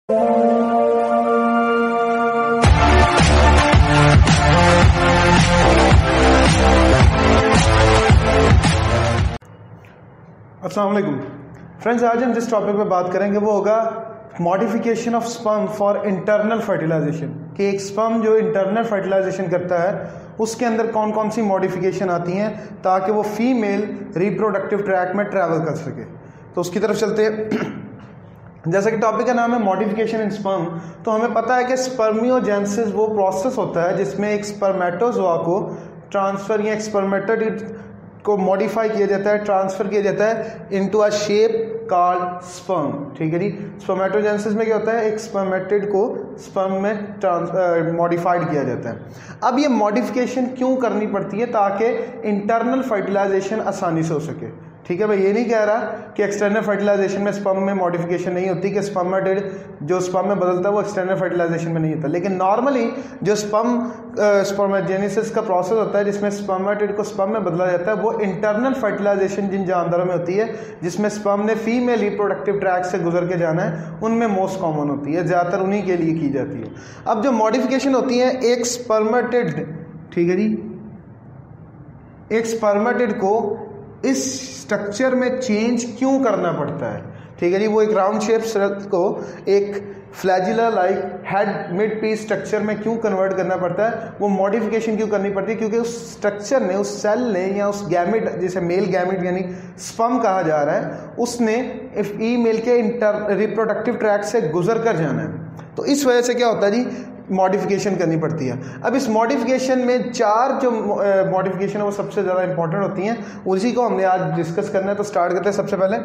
अस्सलाम वालेकुम फ्रेंड्स, आज हम जिस टॉपिक पे बात करेंगे वो होगा modification of sperm for internal fertilisation. कि एक स्पर्म जो इंटरनल फर्टिलाइजेशन करता है उसके अंदर कौन कौन सी मॉडिफिकेशन आती हैं ताकि वो फीमेल रिप्रोडक्टिव ट्रैक में ट्रैवल कर सके। तो उसकी तरफ चलते हैं। जैसा कि टॉपिक का नाम है मॉडिफिकेशन इन स्पर्म, तो हमें पता है कि स्पर्मियोजेनेसिस वो प्रोसेस होता है जिसमें एक स्पर्मेटोजोआ को ट्रांसफर या स्पर्मेटोइड को मॉडिफाई किया जाता है, ट्रांसफर किया जाता है into a shape called sperm. ठीक है जी। स्पर्मेटोजेनेसिस में क्या होता है, एक स्पर्मेटिड को स्पर्म में मॉडिफाइड किया जाता है। अब ये मॉडिफिकेशन क्यों करनी पड़ती है? ताकि इंटरनल फर्टिलाइजेशन आसानी से हो सके। ठीक है, मैं ये नहीं कह रहा कि एक्सटर्नल फर्टिलाइजेशन में स्पर्म में मॉडिफिकेशन नहीं होती, कि स्पर्मेटिड जो स्पर्म में बदलता है वो एक्सटर्नल फर्टिलाइजेशन में नहीं होता। लेकिन नॉर्मली जो स्पर्मेजेनेसिस का प्रोसेस होता है जिसमें स्पर्मेटिड को स्पर्म में बदला जाता है वो इंटरनल फर्टिलाइजेशन जिन जानदारों में होती है जिसमें स्पर्म ने फीमेल रिप्रोडक्टिव ट्रैक से गुजर के जाना है, उनमें मोस्ट कॉमन होती है, ज़्यादातर उन्हीं के लिए की जाती है। अब जो मॉडिफिकेशन होती है एक स्पर्मेटिड, ठीक है जी, एक स्पर्मेटिड को इस स्ट्रक्चर में चेंज क्यों करना पड़ता है? ठीक है जी। वो एक राउंड शेप को एक flagella like head mid piece structure में क्यों कन्वर्ट करना पड़ता है, वो मॉडिफिकेशन क्यों करनी पड़ती है? क्योंकि उस स्ट्रक्चर ने, उस सेल ने या उस गैमेट, जिसे मेल गैमेट यानी स्पर्म कहा जा रहा है, उसने फीमेल के रिप्रोडक्टिव ट्रैक से गुजर कर जाना है। तो इस वजह से क्या होता है जी, मॉडिफिकेशन करनी पड़ती है। अब इस मॉडिफिकेशन में चार जो मॉडिफिकेशन है वो सबसे ज़्यादा इंपॉर्टेंट होती हैं, उसी को हमने आज डिस्कस करना है। तो स्टार्ट करते हैं। सबसे पहले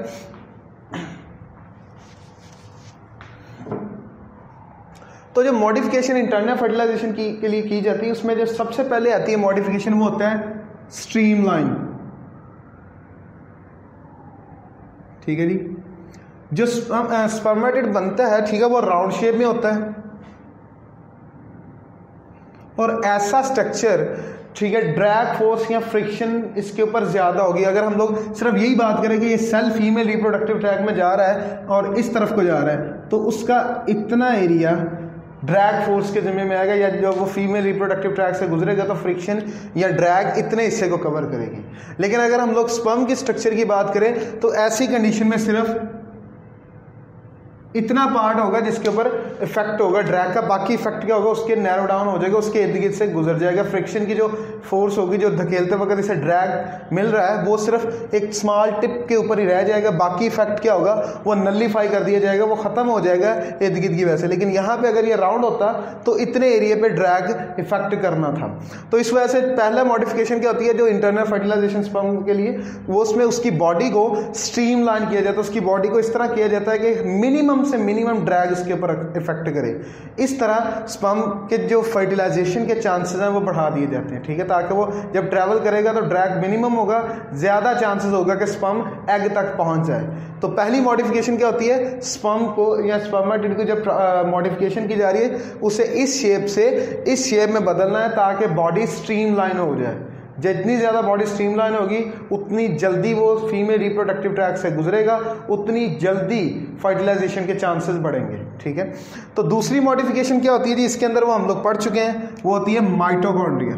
तो जो मॉडिफिकेशन इंटरनल फर्टिलाइजेशन के लिए की जाती है उसमें जो सबसे पहले आती है मॉडिफिकेशन वो होता है स्ट्रीमलाइन। ठीक है जी। जो स्पर्मेटिड बनता है, ठीक है, वो राउंड शेप में होता है और ऐसा स्ट्रक्चर, ठीक है, ड्रैग फोर्स या फ्रिक्शन इसके ऊपर ज़्यादा होगी। अगर हम लोग सिर्फ यही बात करें कि ये सेल फीमेल रिप्रोडक्टिव ट्रैक में जा रहा है और इस तरफ को जा रहा है, तो उसका इतना एरिया ड्रैग फोर्स के जिम्मे में आएगा, या जब वो फीमेल रिप्रोडक्टिव ट्रैक से गुजरेगा तो फ्रिक्शन या ड्रैग इतने हिस्से को कवर करेगी। लेकिन अगर हम लोग स्पर्म की स्ट्रक्चर की बात करें तो ऐसी कंडीशन में सिर्फ इतना पार्ट होगा जिसके ऊपर इफेक्ट होगा ड्रैग का, बाकी इफेक्ट क्या होगा, उसके नैरो डाउन हो जाएगा, उसके इर्द गिर्द से गुजर जाएगा। फ्रिक्शन की जो फोर्स होगी, जो धकेलते वक्त इसे ड्रैग मिल रहा है, वो सिर्फ एक स्मॉल टिप के ऊपर ही रह जाएगा। बाकी इफेक्ट क्या होगा, वो नलिफाई कर दिया जाएगा, वो खत्म हो जाएगा इर्द गिर्द की वजह से। लेकिन यहाँ पे अगर ये राउंड होता तो इतने एरिया पे ड्रैग इफेक्ट करना था। तो इस वजह से पहला मॉडिफिकेशन क्या होती है जो इंटरनल फर्टिलाइजेशन स्पर्म के लिए, वो उसमें उसकी बॉडी को स्ट्रीमलाइन किया जाता है। उसकी बॉडी को इस तरह किया जाता है कि मिनिमम से मिनिमम ड्रैग इसके ऊपर इफेक्ट करे। इस तरह स्पर्म के जो फर्टिलाइजेशन के चांसेस हैं वो बढ़ा दिए जाते हैं। ठीक है, ताकि वो जब ट्रैवल करेगा तो ड्रैग मिनिमम होगा, ज़्यादा चांसेस होगा कि स्पर्म एग तक पहुंच जाए। तो पहली मॉडिफिकेशन क्या होती है, स्पर्म को या स्पर्मेटिड को जब मॉडिफिकेशन की जा रही है उसे इस शेप से इस शेप में बदलना है ताकि बॉडी स्ट्रीमलाइन हो जाए। जितनी ज़्यादा बॉडी स्ट्रीमलाइन होगी उतनी जल्दी वो फीमेल रिप्रोडक्टिव ट्रैक से गुजरेगा, उतनी जल्दी फर्टिलाइजेशन के चांसेस बढ़ेंगे। ठीक है। तो दूसरी मॉडिफिकेशन क्या होती है जी, इसके अंदर वो हम लोग पढ़ चुके हैं, वो होती है माइटोकॉन्ड्रिया।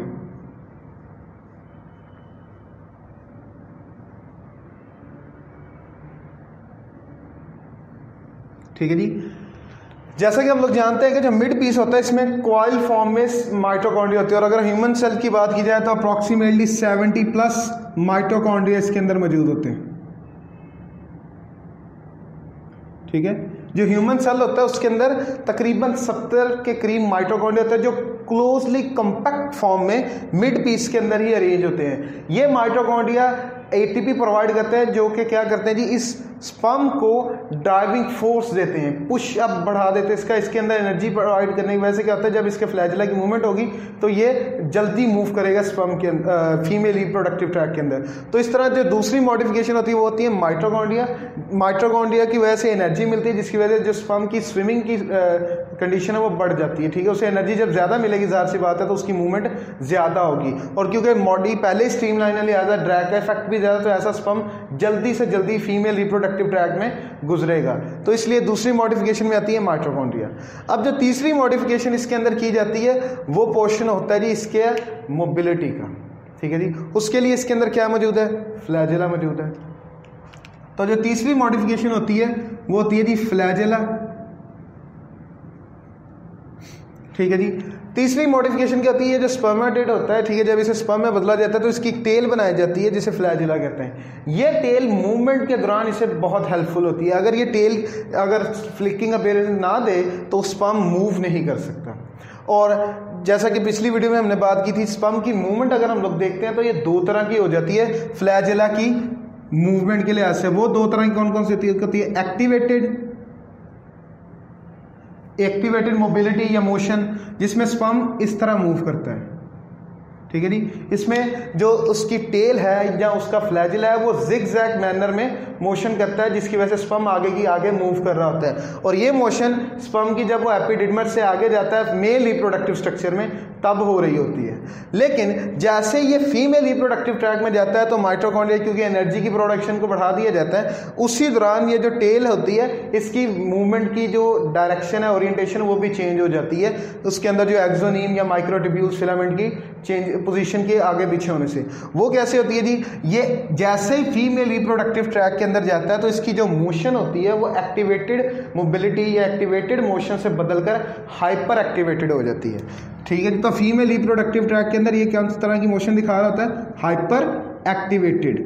ठीक है जी। जैसा कि हम लोग जानते हैं कि जो मिड पीस होता है इसमें कॉइल फॉर्म में माइटोकॉन्ड्रिया होती है, और अगर ह्यूमन सेल की बात की जाए तो अप्रॉक्सीमेटली 70+ माइटोकॉन्ड्रिया इसके अंदर मौजूद होते हैं। ठीक है। जो ह्यूमन सेल होता है उसके अंदर तकरीबन 70 के करीब माइटोकॉन्ड्रिया होता है जो क्लोजली कंपैक्ट फॉर्म में मिड पीस के अंदर ही अरेंज होते हैं। ये माइटोकॉन्ड्रिया एटीपी प्रोवाइड करते हैं जो कि क्या करते हैं जी, इस स्पर्म को ड्राइविंग फोर्स देते हैं, पुश अप बढ़ा देते हैं इसका, इसके अंदर एनर्जी प्रोवाइड करने की वजह से क्या होता है, जब इसके फ्लैजिला की मूवमेंट होगी तो ये जल्दी मूव करेगा स्पर्म के फीमेल रिप्रोडक्टिव ट्रैक के अंदर। तो इस तरह जो दूसरी मॉडिफिकेशन होती है वो होती है माइटोकॉन्ड्रिया। माइटोकॉन्ड्रिया की वजह से एनर्जी मिलती है जिसकी वजह से जो स्पर्म की स्विमिंग की कंडीशन है वो बढ़ जाती है। ठीक है, उसे एनर्जी जब ज़्यादा मिलेगी, ज़ाहिर सी बात है, तो उसकी मूवमेंट ज़्यादा होगी, और क्योंकि बॉडी पहले स्ट्रीमलाइन है लिहाजा ड्रैग का इफेक्ट भी ज़्यादा, तो ऐसा स्पर्म जल्दी से जल्दी फीमेल रिप्रोडक्टिव रिप्रोडक्टिव ट्रैक्ट में गुजरेगा। तो इसलिए दूसरी मॉडिफिकेशन में आती है माइटोकॉन्ड्रिया। अब जो तीसरी मॉडिफिकेशन इसके अंदर की जाती है वो पोर्शन होता है जी इसके मोबिलिटी का, ठीक है जी। उसके लिए इसके अंदर क्या मौजूद है, फ्लैजेला मौजूद है। तो जो तीसरी मॉडिफिकेशन होती है वो होती है जी फ्लैजेला, ठीक है जी। तीसरी मॉडिफिकेशन क्या होती है, जो स्पर्मेटेड होता है, ठीक है, जब इसे स्पर्म में बदला जाता है तो इसकी टेल बनाई जाती है जिसे फ्लैजेला कहते हैं। ये टेल मूवमेंट के दौरान इसे बहुत हेल्पफुल होती है। अगर ये टेल अगर फ्लिकिंग अपीयरेंस ना दे तो स्पर्म मूव नहीं कर सकता। और जैसा कि पिछली वीडियो में हमने बात की थी, स्पर्म की मूवमेंट अगर हम लोग देखते हैं तो ये दो तरह की हो जाती है फ्लैजेला की मूवमेंट के लिहाज से। वो दो तरह की कौन कौन सी होती है, एक्टिवेटेड मोबिलिटी या मोशन, जिसमें स्पर्म इस तरह मूव करता है, ठीक है जी। इसमें जो उसकी टेल है या उसका फ्लैजिला है वो जिग-जैग मैनर में मोशन करता है, जिसकी वजह से स्पर्म आगे की आगे मूव कर रहा होता है। और ये मोशन स्पर्म की जब वो एपिडिडमस से आगे जाता है मेल रिप्रोडक्टिव स्ट्रक्चर में तब हो रही होती है। लेकिन जैसे ये फीमेल रिप्रोडक्टिव ट्रैक में जाता है तो माइटोकॉन्ड्रिया क्योंकि एनर्जी की प्रोडक्शन को बढ़ा दिया जाता है, उसी दौरान ये जो टेल होती है इसकी मूवमेंट की जो डायरेक्शन है, ओरिएंटेशन, वो भी चेंज हो जाती है। उसके अंदर जो एक्सोनीम या माइक्रोट्यूब्यूल्स फिलामेंट की चेंज पोजीशन के आगे पीछे होने से। वो कैसे होती है जी, ये जैसे ही फीमेल रिप्रोडक्टिव ट्रैक के अंदर जाता है तो इसकी जो मोशन होती है वो एक्टिवेटेड मोबिलिटी या एक्टिवेटेड मोशन से बदलकर हाइपर एक्टिवेटेड हो जाती है, ठीक है। तो फीमेल रिप्रोडक्टिव ट्रैक के अंदर ये कौन सी तरह की मोशन दिखा रहा होता है, हाइपर एक्टिवेटेड।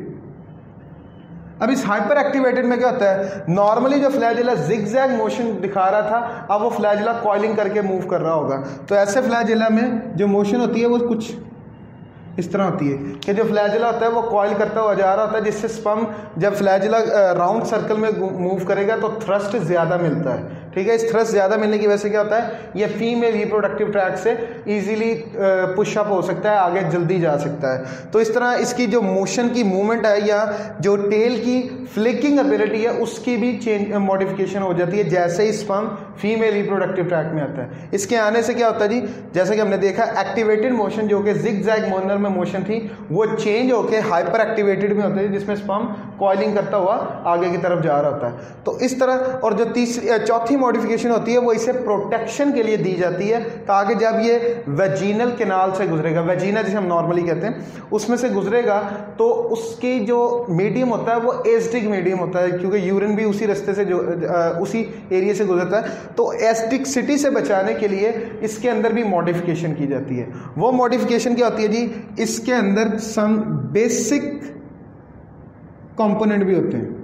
अब इस हाइपर एक्टिवेटेड में क्या होता है, नॉर्मली जो फ्लैजिला जिग-जैग मोशन दिखा रहा था, अब वो फ्लैजिला कॉइलिंग करके मूव कर रहा होगा। तो ऐसे फ्लैजिला में जो मोशन होती है वो कुछ इस तरह होती है कि जो फ्लैजिला होता है वो कॉइल करता हुआ जा रहा होता है, जिससे स्पर्म जब फ्लैजिला राउंड सर्कल में मूव करेगा तो थ्रस्ट ज़्यादा मिलता है, ठीक है। इस थ्रस्ट ज़्यादा मिलने की वजह से क्या होता है, ये फीमेल रिप्रोडक्टिव ट्रैक से इजीली पुशअप हो सकता है, आगे जल्दी जा सकता है। तो इस तरह इसकी जो मोशन की मूवमेंट है या जो टेल की फ्लिकिंग एबिलिटी है उसकी भी चेंज मॉडिफिकेशन हो जाती है जैसे ही स्पर्म फीमेल रिप्रोडक्टिव ट्रैक में आता है। इसके आने से क्या होता है जी, जैसे कि हमने देखा एक्टिवेटेड मोशन जो कि जिग-जैग मैनर में मोशन थी वो चेंज होकर हाइपर एक्टिवेटेड में होती है, जिसमें स्पर्म कॉइलिंग करता हुआ आगे की तरफ जा रहा होता है। तो इस तरह, और जो चौथी मॉडिफिकेशन होती है वो इसे प्रोटेक्शन के लिए दी जाती है, ताकि जब ये वेजिनल कैनाल से गुजरेगा, वेजिना जिसे हम नॉर्मली कहते हैं, उसमें से गुजरेगा तो उसकी जो मीडियम होता है वो एसिडिक मीडियम होता है, क्योंकि यूरिन भी उसी रास्ते से जो उसी एरिया से गुजरता है। तो एसिडिसिटी से बचाने के लिए इसके अंदर भी मॉडिफिकेशन की जाती है। वो मॉडिफिकेशन क्या होती है जी, इसके अंदर सम बेसिक कंपोनेंट भी होते हैं,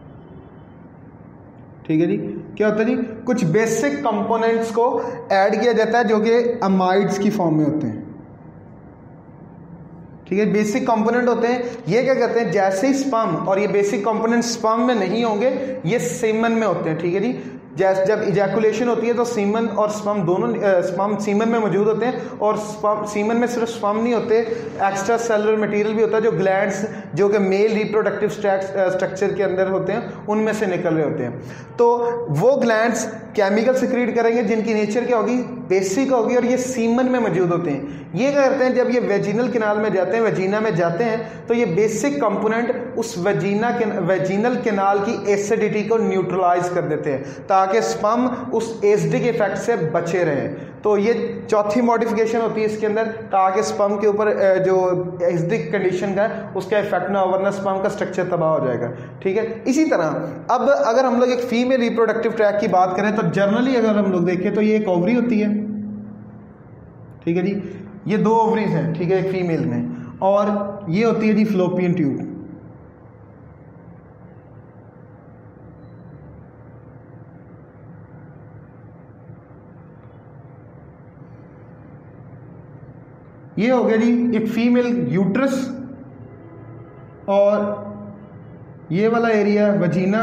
ठीक है जी। क्या होता है जी, कुछ बेसिक कंपोनेंट्स को ऐड किया जाता है जो कि अमाइड्स की फॉर्म में होते हैं, ठीक है। बेसिक कंपोनेंट होते हैं, ये क्या करते हैं, जैसे ही स्पर्म, और ये बेसिक कंपोनेंट स्पर्म में नहीं होंगे, ये सेमन में होते हैं, ठीक है जी। जब इजैकुलेशन होती है तो सीमन और स्पर्म दोनों, स्पर्म सीमन में मौजूद होते हैं, और सीमन में सिर्फ स्पर्म नहीं होते, एक्स्ट्रा सेलुलर मटेरियल भी होता है, जो ग्लैंड्स जो कि मेल रिप्रोडक्टिव स्ट्रक्चर के अंदर होते हैं उनमें से निकल रहे होते हैं। तो वो ग्लैंड्स केमिकल सिक्रीट करेंगे जिनकी नेचर क्या होगी, बेसिक होगी, और ये सीमन में मौजूद होते हैं। ये क्या करते हैं, जब ये वेजिनल कैनाल में जाते हैं, वेजिना में जाते हैं, तो ये बेसिक कंपोनेंट उस वेजिनल कैनाल की एसिडिटी को न्यूट्रलाइज कर देते हैं, ताकि स्पर्म उस एसिडिक इफेक्ट से बचे रहें। तो ये चौथी मॉडिफिकेशन होती है इसके अंदर, ताकि स्पर्म के ऊपर जो एसिडिक कंडीशन का है उसका इफेक्ट ना हो, वरना स्पर्म का स्ट्रक्चर तबाह हो जाएगा, ठीक है। इसी तरह अब अगर हम लोग एक फीमेल रिप्रोडक्टिव ट्रैक की बात करें तो जनरली अगर हम लोग देखें तो ये एक ओवरी होती है, ठीक है जी। ये दो ओवरीज हैं, ठीक है, एक फीमेल में, और ये होती है जी फ्लोपियन ट्यूब। ये हो गया जी एक फीमेल यूट्रस, और ये वाला एरिया वजीना,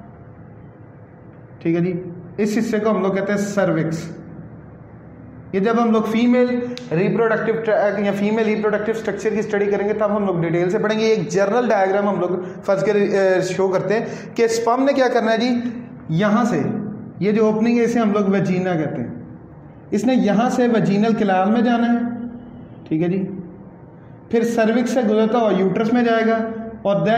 ठीक है जी। इस हिस्से को हम लोग कहते हैं सर्विक्स। ये जब हम लोग फीमेल रिप्रोडक्टिव ट्रैक या फीमेल रिप्रोडक्टिव स्ट्रक्चर की स्टडी करेंगे तब हम लोग डिटेल से पढ़ेंगे। एक जर्नल डायग्राम हम लोग फर्स्ट के शो करते हैं कि स्पर्म ने क्या करना है जी, यहाँ से ये जो ओपनिंग है इसे हम लोग वजीना कहते हैं, इसने यहाँ से वजीनल कैनाल में जाना है, ठीक है जी। फिर सर्विक्स से गुजरता हुआ यूट्रस में जाएगा, और देन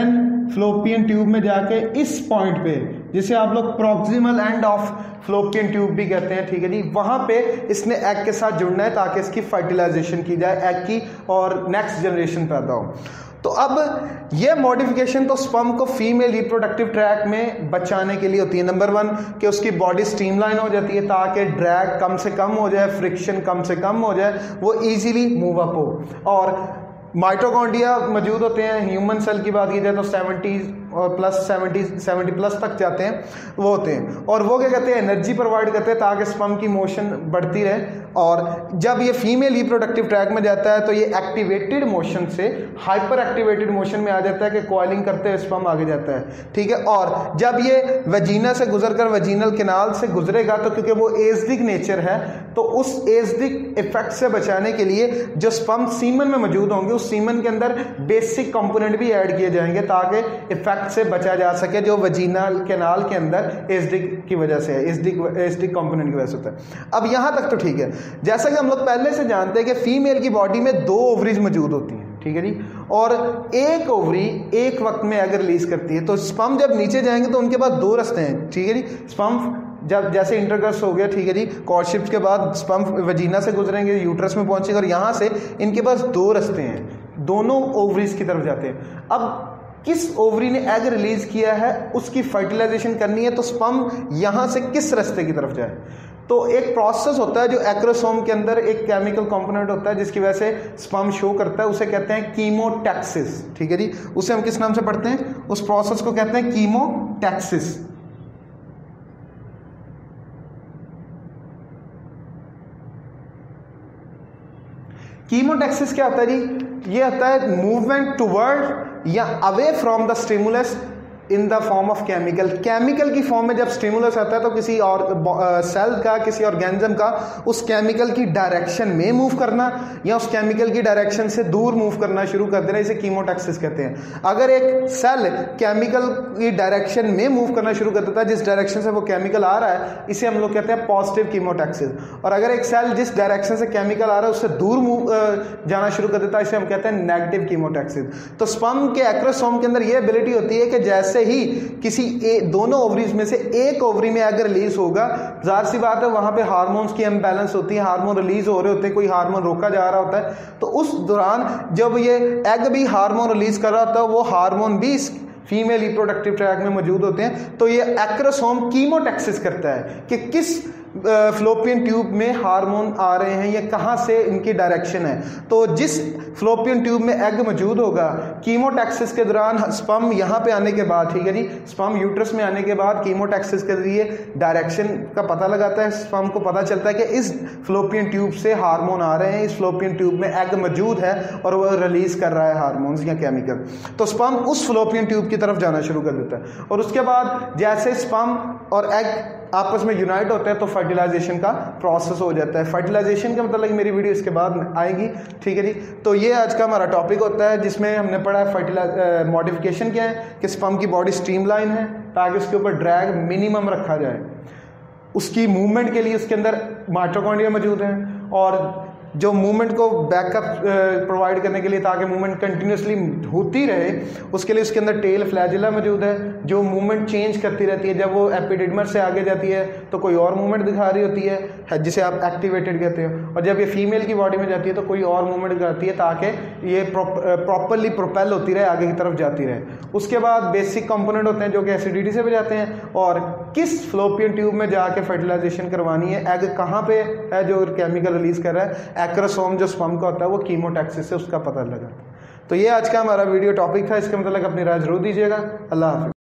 फ्लोपियन ट्यूब में जाके इस पॉइंट पे, जिसे आप लोग proximal end of fallopian tube भी कहते हैं, ठीक है जी, वहां पे इसने एग के साथ जुड़ना है ताकि इसकी फर्टिलाइजेशन की जाए एग की और नेक्स्ट जनरेशन पैदा हो। तो अब ये मॉडिफिकेशन तो स्पर्म को फीमेल रिप्रोडक्टिव ट्रैक में बचाने के लिए होती है। नंबर 1 कि उसकी बॉडी स्ट्रीमलाइन हो जाती है ताकि ड्रैग कम से कम हो जाए, फ्रिक्शन कम से कम हो जाए, वो इजीली मूव अप हो। और माइटोकॉन्ड्रिया मौजूद होते हैं। ह्यूमन सेल की बात की जाए तो 70 प्लस तक जाते हैं, वो होते हैं। और वो क्या कहते हैं, एनर्जी प्रोवाइड करते हैं ताकि स्पर्म की मोशन बढ़ती रहे। और जब ये फीमेल रिप्रोडक्टिव ट्रैक में जाता है तो ये एक्टिवेटेड मोशन से हाइपर एक्टिवेटेड मोशन में आ जाता है कि कॉइलिंग करते हुए स्पर्म आगे जाता है, ठीक है। और जब ये वजीना से गुजरकर वजीनल कैनाल से गुजरेगा तो क्योंकि वो एसिडिक नेचर है तो उस एसिडिक इफेक्ट से बचाने के लिए जो स्पर्म सीमन में मौजूद होंगे उस सीमन के अंदर बेसिक कंपोनेंट भी ऐड किए जाएंगे ताकि इफेक्ट से बचा जा सके जो वजीनल कैनाल के अंदर एसिडिक की वजह से है, एसिडिक कंपोनेंट की वजह से होता है। अब यहां तक तो ठीक है। जैसा कि हम लोग पहले से जानते हैं कि फीमेल की बॉडी में 2 ओवरीज मौजूद होती हैं, ठीक है जी, और एक ओवरी एक वक्त में एग रिलीज करती है। तो स्पर्म जब नीचे जाएंगे तो उनके पास 2 रास्ते हैं, ठीक है जी। स्पर्म जब जैसे इंटरकोर्स हो गया, ठीक है जी, कोर्टशिप के बाद स्पर्म वजीना से गुजरेंगे, यूट्रस में पहुंचेंगे और यहां से इनके पास 2 रास्ते हैं, दोनों ओवरीज की तरफ जाते हैं। अब किस ओवरी ने एग रिलीज किया है उसकी फर्टिलाइजेशन करनी है तो स्पर्म यहां से किस रास्ते की तरफ जाए। तो एक प्रोसेस होता है जो एक्रोसोम के अंदर एक केमिकल कंपोनेंट होता है जिसकी वजह से स्पर्म शो करता है, उसे कहते हैं कीमोटैक्सिस, ठीक है जी। उसे हम किस नाम से पढ़ते हैं, उस प्रोसेस को कहते हैं कीमोटैक्सिस। कीमोटैक्सिस क्या होता है जी, ये होता है मूवमेंट टुवर्ड या away from the stimulus in the form of chemical. Chemical की फॉर्म में जब स्टिमुलस आता है तो किसी और सेल का, किसी ऑर्गेनिज्म का उस केमिकल की डायरेक्शन में मूव करना या उस केमिकल की डायरेक्शन से दूर मूव करना शुरू कर देना, इसे कीमोटैक्सिस कहते हैं। अगर एक सेल केमिकल की डायरेक्शन में मूव करना शुरू कर देता है, जिस डायरेक्शन से वो केमिकल आ रहा है, इसे हम लोग कहते हैं पॉजिटिव कीमोटैक्सिस। और अगर एक सेल जिस डायरेक्शन से केमिकल आ रहा है उससे दूर जाना शुरू कर देता है, इसे हम कहते हैं नेगेटिव कीमोटैक्सिस। तो स्पर्म के एक्रोसोम के अंदर यह एबिलिटी होती है कि जैसे ही किसी दोनों ओवरीज में से एक ओवरी में एग रिलीज होगा, जाहिर सी बात है वहां पे हार्मोन्स की इम्बैलेंस होती है, हार्मोन रिलीज हो रहे होते हैं, कोई हार्मोन रोका जा रहा होता है, तो उस दौरान जब ये एग भी हार्मोन रिलीज कर रहा होता है वो हार्मोन भी फीमेल रिप्रोडक्टिव ट्रैक में मौजूद होते हैं। तो ये एक्रोसोम कीमोटैक्सिस करता है कि किस फ्लोपियन ट्यूब में हार्मोन आ रहे हैं या कहां से इनकी डायरेक्शन है। तो जिस फ्लोपियन ट्यूब में एग मौजूद होगा, कीमोटैक्सिस के दौरान स्पर्म यहां पे आने के बाद, ठीक है जी, स्पर्म यूट्रस में आने के बाद कीमोटैक्सिस के जरिए डायरेक्शन का पता लगाता है, स्पर्म को पता चलता है कि इस फ्लोपियन ट्यूब से हार्मोन आ रहे हैं, इस फ्लोपियन ट्यूब में एग मौजूद है और वह रिलीज कर रहा है हार्मोन्स या केमिकल। तो स्पर्म उस फ्लोपियन ट्यूब की तरफ जाना शुरू कर देता है और उसके बाद जैसे स्पर्म और एग आपस में यूनाइट होते हैं तो फर्टिलाइजेशन का प्रोसेस हो जाता है। फर्टिलाइजेशन का मतलब मेरी वीडियो इसके बाद आएगी, ठीक है जी। तो ये आज का हमारा टॉपिक होता है जिसमें हमने पढ़ा है मॉडिफिकेशन क्या है, कि स्पर्म की बॉडी स्ट्रीमलाइन है ताकि उसके ऊपर ड्रैग मिनिमम रखा जाए, उसकी मूवमेंट के लिए उसके अंदर माइटोकॉन्ड्रिया मौजूद है और जो मूवमेंट को बैकअप प्रोवाइड करने के लिए ताकि मूवमेंट कंटिन्यूसली होती रहे उसके लिए उसके अंदर टेल फ्लैजिला मौजूद है जो मूवमेंट चेंज करती रहती है। जब वो एपिडिडमस से आगे जाती है तो कोई और मूवमेंट दिखा रही होती है जिसे आप एक्टिवेटेड कहते हो, और जब ये फीमेल की बॉडी में जाती है तो कोई और मूवमेंट दिखाती है ताकि ये प्रॉपरली प्रोपेल होती रहे, आगे की तरफ जाती रहे। उसके बाद बेसिक कंपोनेंट होते हैं जो कि एसिडिटी से बजाते हैं और किस फ्लोपियन ट्यूब में जाके फर्टिलाइजेशन करवानी है, एग कहाँ पे है जो केमिकल रिलीज कर रहा है, एक्रोसोम जो स्पर्म का होता है वो कीमोटैक्सिस से उसका पता लगा। तो ये आज का हमारा वीडियो टॉपिक था, इसके मतलब अपनी राय जरूर दीजिएगा। अल्लाह हाफिज़।